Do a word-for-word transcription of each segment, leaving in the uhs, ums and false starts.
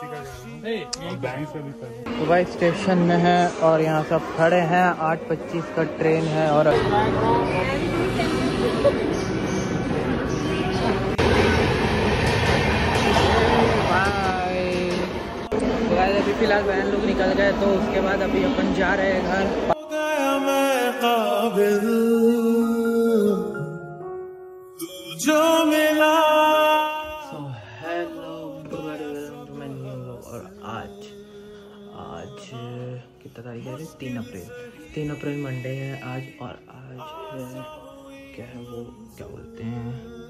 तो भाई स्टेशन में है और यहाँ सब खड़े हैं। आठ पच्चीस का ट्रेन है और अभी फिलहाल बहन लोग निकल गए तो उसके बाद अभी अपन जा रहे हैं घर। जो मिला so, hello, और आज आज कितना तारीख है? तीन अप्रैल तीन अप्रैल मंडे है आज। और आज है क्या है वो क्या बोलते हैं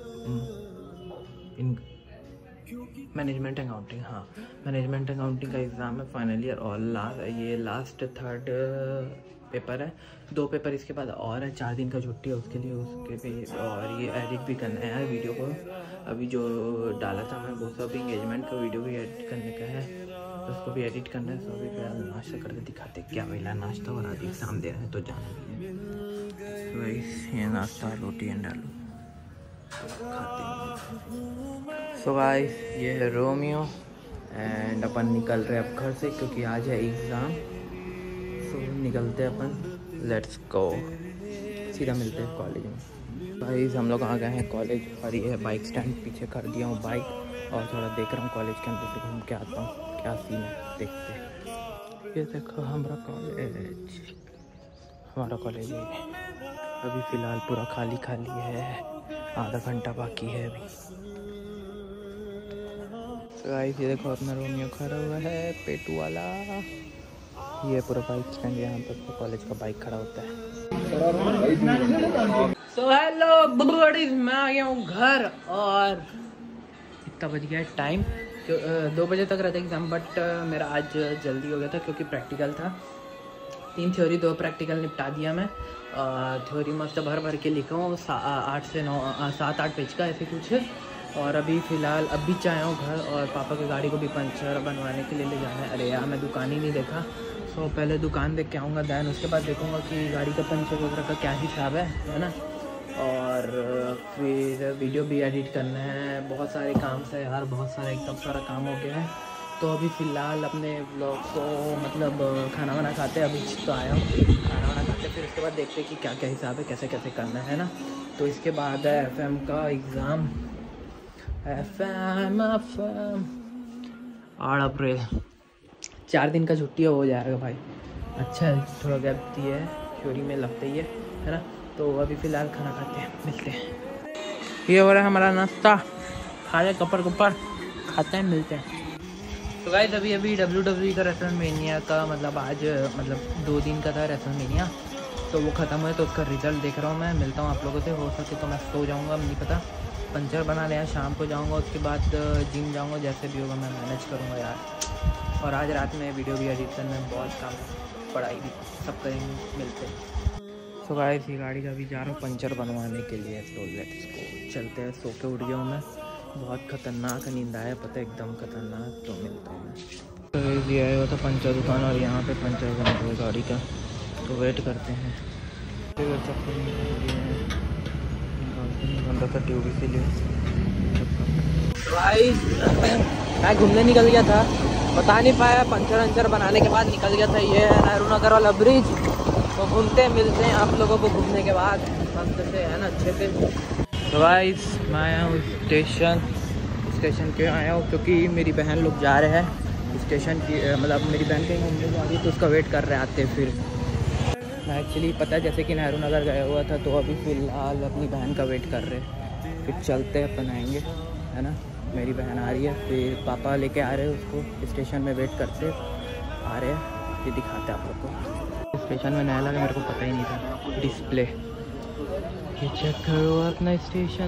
इन मैनेजमेंट अकाउंटिंग। हाँ, मैनेजमेंट अकाउंटिंग का एग्ज़ाम है फाइनल ईयर और लास्ट ये लास्ट थर्ड पेपर है। दो पेपर इसके बाद और है। चार दिन का छुट्टी है उसके लिए उसके भी और ये एडिट भी करना है वीडियो को। अभी जो डाला था मैं वो सब इंगेजमेंट का वीडियो भी एडिट करने का है तो उसको भी एडिट करना है। तो अभी फिलहाल नाश्ता करके दिखाते क्या मिला। नाश्ता और आज एग्ज़ाम दे रहे हैं तो जाना भी है। वही ये नाश्ता रोटी एंड आलू खाते हैं। सो गाइस ये है रोमियो एंड अपन निकल रहे हैं अब घर से क्योंकि आज है एग्ज़ाम। सो निकलते हैं अपन, लेट्स गो। सीधा मिलते हैं कॉलेज में। भाई हम लोग आ गए हैं कॉलेज और ये है बाइक स्टैंड। पीछे कर दिया हूँ बाइक और थोड़ा देख रहा हूँ कॉलेज के अंदर से घूम के आता हूँ क्या सीन है देखते हैं। ये देखो हमारा कॉलेज हमारा कॉलेज है। अभी फ़िलहाल पूरा खाली खाली है, आधा घंटा बाकी है अभी। तो गाइस ये देखो अपना रोमियो खड़ा हुआ है पेटू वाला। ये पूरा बाइक स्टैंड यहाँ पर तो कॉलेज का बाइक खड़ा होता है। सो हेलो बडीज, मैं आ गया हूँ घर और इतना बज गया टाइम। दो बजे तक रहता एग्ज़ाम बट मेरा आज जल्दी हो गया था क्योंकि प्रैक्टिकल था। तीन थ्योरी दो प्रैक्टिकल निपटा दिया मैं। थ्योरी मस्त भर भर के लिखा हूँ आठ से नौ सात आठ पेज का ऐसे कुछ। और अभी फ़िलहाल अभी चाहे हूँ घर और पापा की गाड़ी को भी पंचर बनवाने के लिए ले जाना है। अरे यार मैं दुकान ही नहीं देखा। सो पहले दुकान देख के आऊँगा दैन उसके बाद देखूँगा कि गाड़ी का पंचर वगैरह का क्या हिसाब है है ना। और फिर वीडियो भी एडिट करना है। बहुत सारे काम से यार बहुत सारा एकदम सारा काम हो गया है। तो अभी फ़िलहाल अपने ब्लॉग को मतलब खाना वाना खाते हैं। अभी तो आया हूँ खाना वाना खाते फिर उसके बाद देखते कि क्या क्या हिसाब है कैसे कैसे करना है ना। तो इसके बाद है एफ एम का एग्ज़ाम। एफ एम एफ एम आठ अप्रैल चार दिन का छुट्टी हो जाएगा भाई। अच्छा है थोड़ा गैप दिए है थ्योरी में लगता ही है है ना। तो अभी फ़िलहाल खाना खाते हैं मिलते हैं। ये हो रहा है हमारा नाश्ता। खा रहे कपर कपर खाते हैं मिलते हैं। तो गाइस अभी अभी डब्ल्यू डब्ल्यू का रेसलमेनिया का मतलब आज मतलब दो दिन का था रेसलमेनिया तो वो ख़त्म हुआ तो उसका रिजल्ट देख रहा हूँ मैं। मिलता हूँ आप लोगों से। हो सके तो मैं सो जाऊँगा नहीं पता। पंचर बना लिया शाम को जाऊँगा उसके बाद जिम जाऊँगा जैसे भी होगा मैं मैनेज करूँगा यार। और आज रात में वीडियो भी एडिट करना है बहुत काम पढ़ाई भी सब करेंगे मिलते हैं। तो गाइस ये गाड़ी का भी जा रहा हूँ पंचर बनवाने के लिए। तो लेट्स गो चलते हैं। सो के उठ गया हूँ मैं बहुत ख़तरनाक नींद आया पता है एकदम ख़तरनाक। तो मिलता हूँ मैं। तो ये आया हुआ था पंचर दुकान और यहाँ पे पंचर बना हुआ गाड़ी का तो वेट करते हैं। बंदा था ट्यूब इसीलिए। मैं घूमने निकल गया था बता नहीं पाया पंचर वंचर बनाने के बाद निकल गया था। ये है नेहरू नगर वाला ब्रिज। तो घूमते मिलते हैं आप लोगों को घूमने के बाद मस्त से है ना अच्छे से। तो गाइस मैं आया हूँ स्टेशन। स्टेशन क्यों आया हूँ क्योंकि मेरी बहन लोग जा रहे हैं स्टेशन की मतलब मेरी बहन कहीं घूमने जा रही है तो उसका वेट कर रहे आते फिर। मैं एक्चुअली पता है जैसे कि नेहरू नगर गया हुआ था तो अभी फ़िलहाल अपनी बहन का वेट कर रहे हैं। फिर चलते हैं अपन आएँगे है ना। मेरी बहन आ रही है फिर पापा लेके आ रहे हैं उसको स्टेशन में वेट करते आ रहे हैं फिर दिखाते हैं आप लोग को। स्टेशन में नया लगा मेरे को पता ही नहीं था डिस्प्ले। ये चेक करो अपना स्टेशन।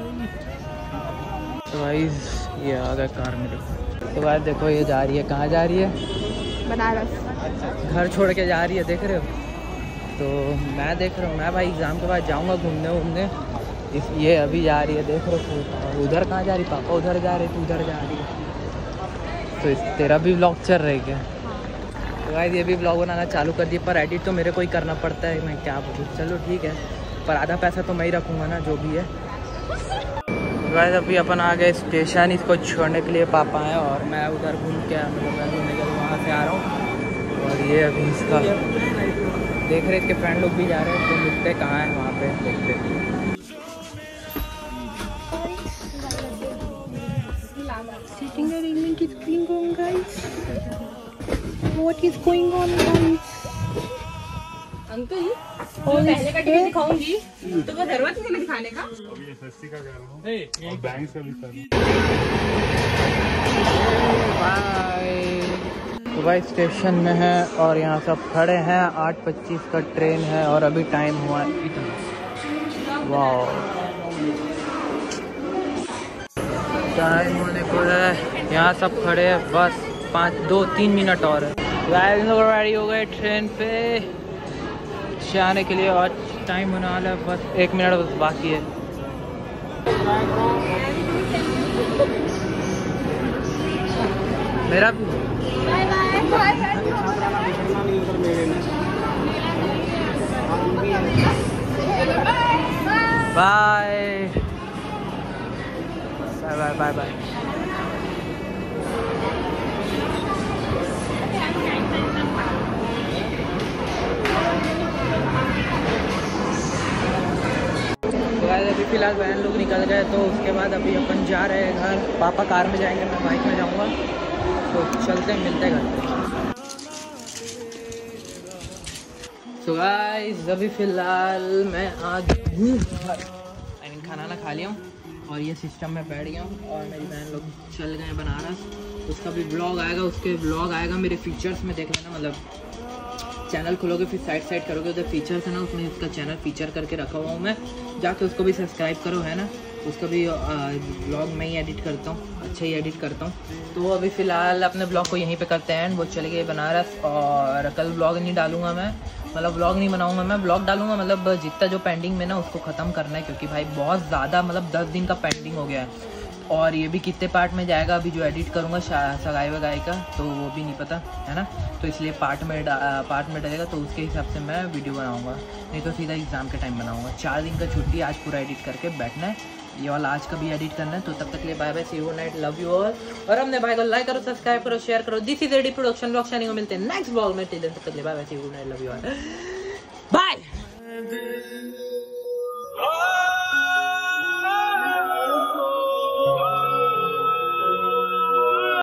तो गाइस ये आ गया कार में देखो। तो गाइस देखो ये जा रही है कहाँ जा रही है? बनारस। घर छोड़ के जा रही है देख रहे हो। तो मैं देख रहा हूँ मैं भाई एग्ज़ाम के बाद जाऊँगा घूमने वूमने। इस ये अभी जा रही है देख रहे हो। उधर कहाँ जा रही पापा उधर जा रहे तू उधर जा रही है। तो इस तेरा भी व्लॉग चल रहा है क्या? तो गाइस ये भी व्लॉग बनाना चालू कर दिया पर एडिट तो मेरे को ही करना पड़ता है। मैं क्या बोलूँ चलो ठीक है पर आधा पैसा तो मैं ही रखूँगा ना जो भी है। गाइस अभी अपन आ गए स्टेशन, इसको छोड़ने के लिए पापा आए और मैं उधर घूम के मतलब मैं घूमने के वहाँ से आ रहा हूँ। और ये अभी इसका देख रहे, इसके फ्रेंड लोग भी जा रहे हैं, तो मिलते कहाँ हैं वहाँ पे देखते हैं। Sitting arrangement is going on, guys. What is going on, guys? Uncle पहले का टिकट दिखाऊंगी तो वो जरूरत नहीं है दिखाने का। अभी एसएससी का कह रहा हूँ और बैंक का भी कर। तो भाई स्टेशन में है और यहाँ सब खड़े हैं। आठ पच्चीस का ट्रेन है और अभी टाइम हुआ है इतना। वाह टाइम होने को है, यहाँ सब खड़े हैं। बस पाँच दो तीन मिनट और है। रेडी हो गए ट्रेन पे से आने के लिए और टाइम होने वाला है, बस एक मिनट बस बाकी है। मेरा बाय बाय बाय बाय। अभी फिलहाल बहन लोग निकल गए, तो उसके बाद अभी अपन जा रहे हैं घर। पापा कार में जाएंगे, मैं बाइक में जाऊंगा, तो चलते हैं, मिलते हैं घर पे। सो गाइस अभी फ़िलहाल मैं आ गया हूँ घर। आई मीन खाना ना खा लिया हूँ और ये सिस्टम में बैठ गया हूँ और मेरी बहन लोग चल गए बनारस। उसका भी ब्लॉग आएगा, उसके ब्लॉग आएगा मेरे फीचर्स में, देख लेना। मतलब चैनल खोलोगे फिर साइड साइड करोगे, उधर फीचर्स है ना, उसमें इसका चैनल फीचर करके रखा हुआ हूँ मैं, जाके उसको भी सब्सक्राइब करो, है ना। उसका भी ब्लॉग मैं ही एडिट करता हूँ, अच्छा ही एडिट करता हूँ। तो अभी फ़िलहाल अपने ब्लॉग को यहीं पे करते हैं एंड। वो चले गए बनारस और कल ब्लॉग नहीं डालूंगा मैं, मतलब ब्लॉग नहीं बनाऊंगा मैं, ब्लॉग डालूंगा मतलब जितना जो पेंडिंग में ना उसको ख़त्म करना है, क्योंकि भाई बहुत ज़्यादा मतलब दस दिन का पेंडिंग हो गया है। और ये भी कितने पार्ट में जाएगा अभी जो एडिट करूँगा सगाई वगाई का, तो वो भी नहीं पता, है ना। तो इसलिए पार्ट में पार्ट में डलेगा, तो उसके हिसाब से मैं वीडियो बनाऊँगा, नहीं तो सीधा एग्ज़ाम के टाइम बनाऊँगा। चार दिन का छुट्टी, आज पूरा एडिट करके बैठना है, ये वाला आज का भी एडिट करना है। तो तब तक के लिए bye bye, see you night, love you all. और अपने भाई को लाइक करो, सब्सक्राइब करो, शेयर करो। This is AD production blog shining को मिलते हैं नेक्स्ट ब्लॉग में। तब तक के लिए bye bye, see you night, love you all, bye.